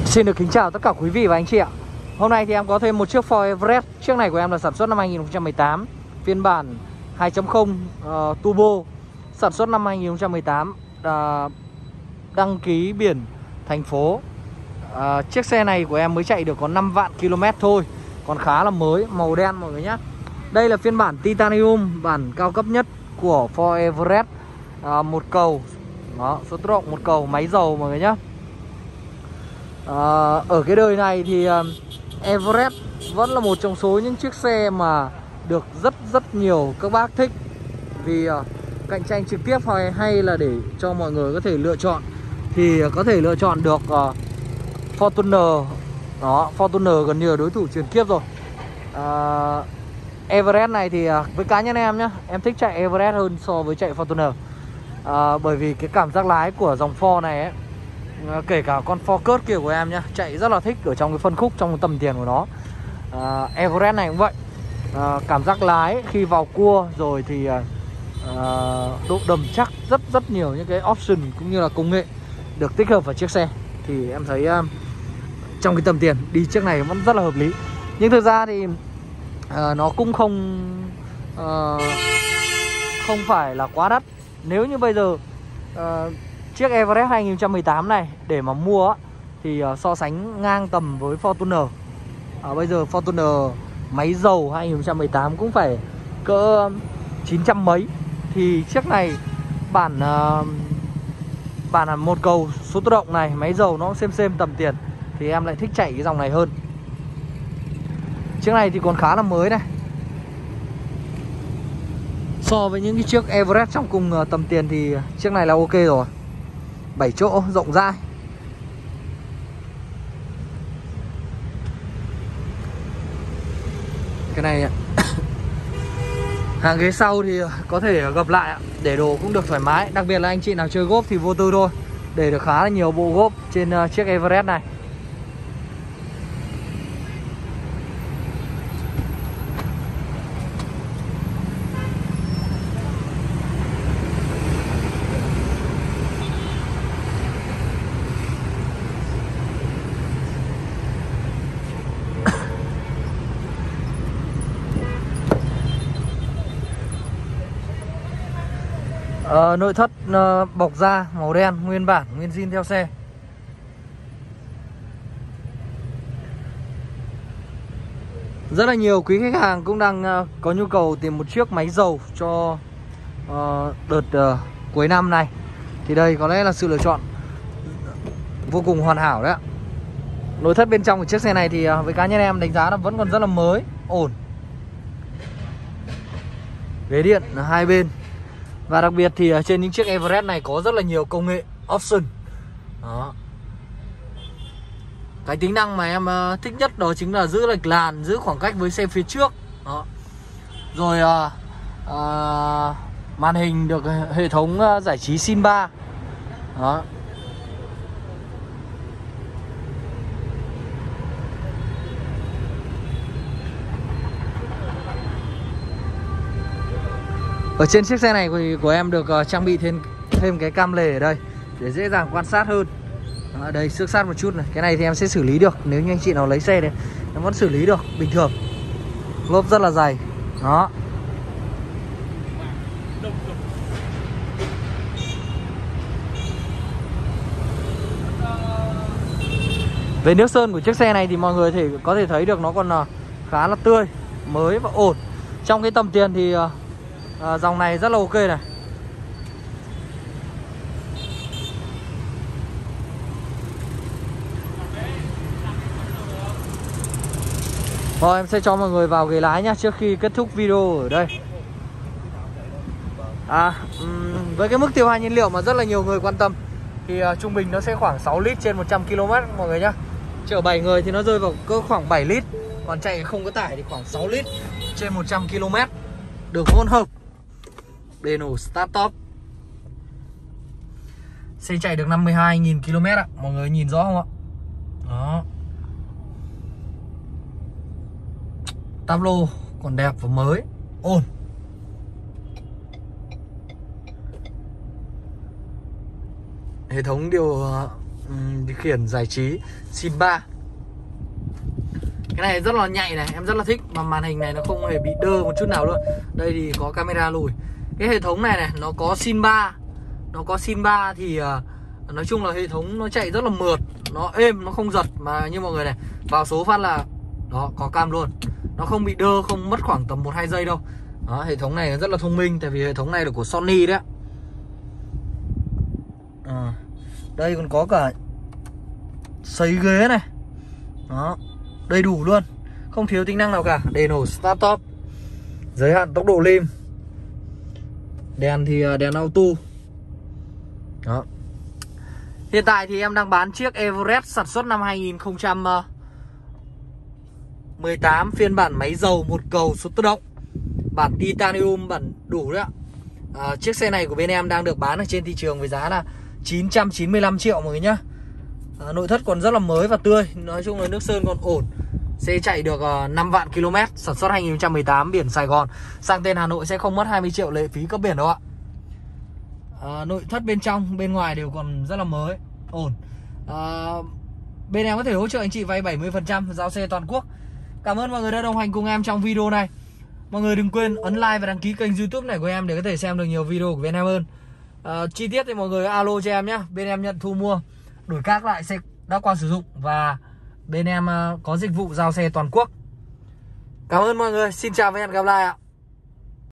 Xin được kính chào tất cả quý vị và anh chị ạ. Hôm nay thì em có thêm một chiếc Ford Everest. Chiếc này của em là sản xuất năm 2018, phiên bản 2.0 turbo, sản xuất năm 2018, đăng ký biển thành phố. Chiếc xe này của em mới chạy được có 5 vạn km thôi, còn khá là mới, màu đen mọi người nhé. Đây là phiên bản Titanium, bản cao cấp nhất của Ford Everest. Một cầu, đó, số tự động một cầu, máy dầu mọi người nhé. Ở cái đời này thì Everest vẫn là một trong số những chiếc xe mà được rất nhiều các bác thích, vì cạnh tranh trực tiếp hay là để cho mọi người có thể lựa chọn, thì có thể lựa chọn được Fortuner. Đó, Fortuner gần như là đối thủ truyền kiếp rồi. Everest này thì với cá nhân em nhá, em thích chạy Everest hơn so với chạy Fortuner. Bởi vì cái cảm giác lái của dòng Ford này ấy, kể cả con Focus kia của em nhá, chạy rất là thích ở trong cái phân khúc, trong cái tầm tiền của nó. Everest này cũng vậy. Cảm giác lái khi vào cua rồi thì độ đầm chắc, rất nhiều những cái option cũng như là công nghệ được tích hợp vào chiếc xe. Thì em thấy trong cái tầm tiền đi chiếc này vẫn rất là hợp lý. Nhưng thực ra thì nó cũng không phải là quá đắt. Nếu như bây giờ chiếc Everest 2018 này để mà mua thì so sánh ngang tầm với Fortuner. Bây giờ Fortuner máy dầu 2018 cũng phải cỡ 900 mấy, thì chiếc này bản một cầu số tự động này, máy dầu nó xem tầm tiền, thì em lại thích chạy cái dòng này hơn. Chiếc này thì còn khá là mới này. So với những cái chiếc Everest trong cùng tầm tiền thì chiếc này là ok rồi. 7 chỗ rộng rãi. Cái này hàng ghế sau thì có thể gập lại, để đồ cũng được thoải mái. Đặc biệt là anh chị nào chơi golf thì vô tư thôi, để được khá là nhiều bộ golf trên chiếc Everest này. Nội thất bọc da màu đen nguyên bản, nguyên zin theo xe. Rất là nhiều quý khách hàng cũng đang có nhu cầu tìm một chiếc máy dầu cho đợt cuối năm này. Thì đây có lẽ là sự lựa chọn vô cùng hoàn hảo đấy ạ. Nội thất bên trong của chiếc xe này thì với cá nhân em đánh giá là vẫn còn rất là mới, ổn. Ghế điện hai bên. Và đặc biệt thì trên những chiếc Everest này có rất là nhiều công nghệ option. Đó. Cái tính năng mà em thích nhất đó chính là giữ lệch làn, giữ khoảng cách với xe phía trước. Đó. Rồi màn hình được hệ thống giải trí SIM 3. Đó. Ở trên chiếc xe này của em được trang bị thêm cái cam lề ở đây để dễ dàng quan sát hơn. Ở đây xước sát một chút này. Cái này thì em sẽ xử lý được. Nếu như anh chị nào lấy xe đấy, em vẫn xử lý được bình thường. Lốp rất là dày. Đó. Về nước sơn của chiếc xe này thì mọi người có thể thấy được nó còn khá là tươi, mới và ổn. Trong cái tầm tiền thì dòng này rất là ok này. Rồi em sẽ cho mọi người vào ghế lái nhá, trước khi kết thúc video ở đây. Với cái mức tiêu hao nhiên liệu mà rất là nhiều người quan tâm thì trung bình nó sẽ khoảng 6 lít trên 100 km mọi người nhá. Chở 7 người thì nó rơi vào cỡ khoảng 7 lít. Còn chạy không có tải thì khoảng 6 lít trên 100 km. Được hỗn hợp. Đề nổ start top. Xe chạy được 52.000 km ạ. Mọi người nhìn rõ không ạ? Đó. Táp lô còn đẹp và mới, ổn. Hệ thống điều điều khiển giải trí Simba. Cái này rất là nhạy này, em rất là thích. Mà màn hình này nó không hề bị đơ một chút nào luôn. Đây thì có camera lùi. Cái hệ thống này này, nó có Simba. Nó có Simba thì nói chung là hệ thống nó chạy rất là mượt, nó êm, nó không giật. Mà như mọi người này, vào số phát là đó, có cam luôn. Nó không bị đơ, không mất khoảng tầm 1-2 giây đâu. Đó, hệ thống này rất là thông minh. Tại vì hệ thống này là của Sony đấy. Đây còn có cả sấy ghế này. Đó, đầy đủ luôn, không thiếu tính năng nào cả. Đèn nổ start top, giới hạn tốc độ lim. Đèn thì đèn auto. Đó. Hiện tại thì em đang bán chiếc Everest sản xuất năm 2018, phiên bản máy dầu một cầu số tự động, bản titanium, bản đủ đấy ạ. Chiếc xe này của bên em đang được bán ở trên thị trường với giá là 995 triệu mọi người nhá. Nội thất còn rất là mới và tươi. Nói chung là nước sơn còn ổn. Xe chạy được 5 vạn km, sản xuất 2018, biển Sài Gòn. Sang tên Hà Nội sẽ không mất 20 triệu lệ phí cấp biển đâu ạ. Nội thất bên trong, bên ngoài đều còn rất là mới, ổn. Bên em có thể hỗ trợ anh chị vay 70%, giao xe toàn quốc. Cảm ơn mọi người đã đồng hành cùng em trong video này. Mọi người đừng quên ấn like và đăng ký kênh YouTube này của em để có thể xem được nhiều video của bên em hơn. Chi tiết thì mọi người alo cho em nhé. Bên em nhận thu mua, đổi các lại xe đã qua sử dụng. Và bên em có dịch vụ giao xe toàn quốc. Cảm ơn mọi người, xin chào và hẹn gặp lại ạ.